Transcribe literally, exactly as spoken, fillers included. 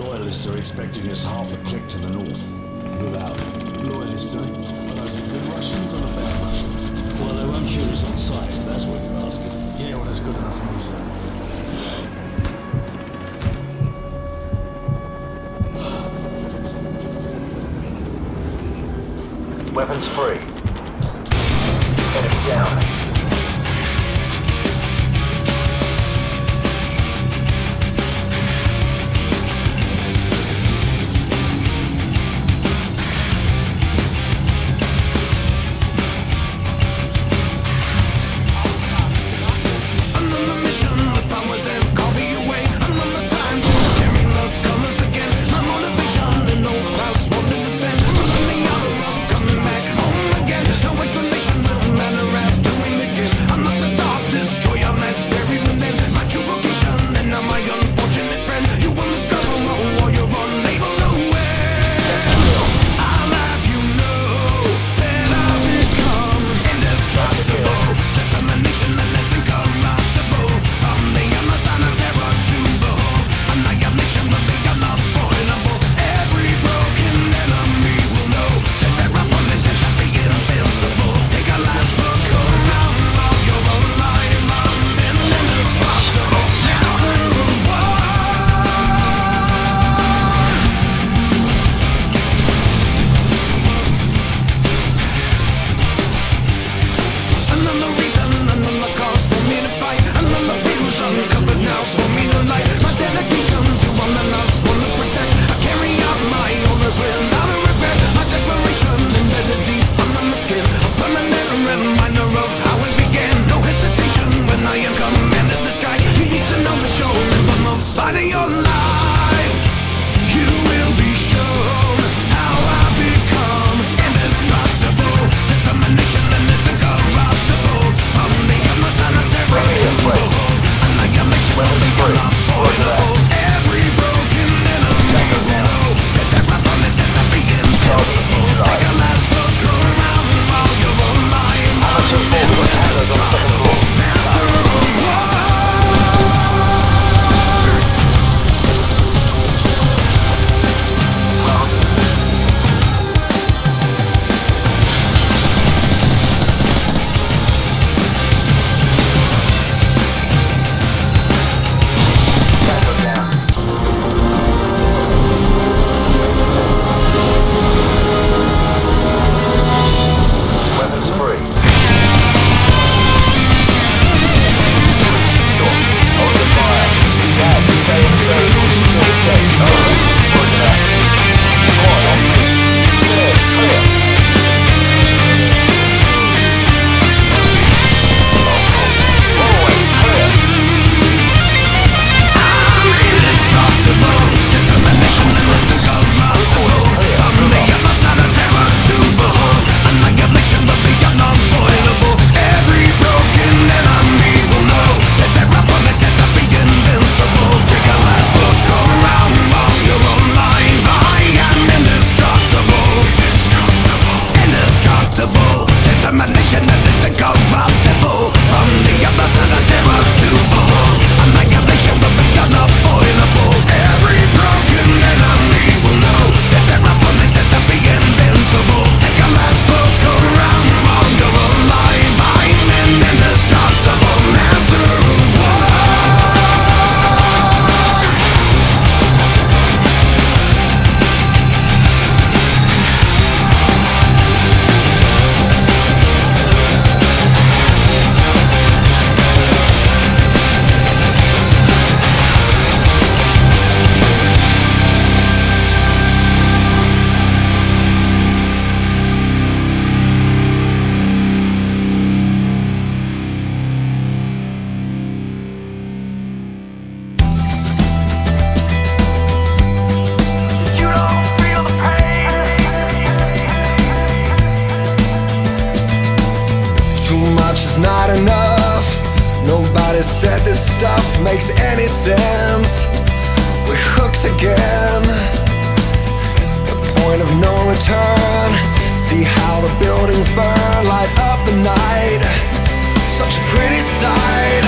Loyalists are expecting us half a click to the north. Without loyalists, eh? Are those the good Russians or the bad Russians? Well, they won't shoot us on sight, if that's what you're asking. Yeah, well, that's good enough for me, sir. Weapons free. Enemy down. not enough. Nobody said this stuff makes any sense. We're hooked again. The point of no return. See how the buildings burn, light up the night. Such a pretty sight.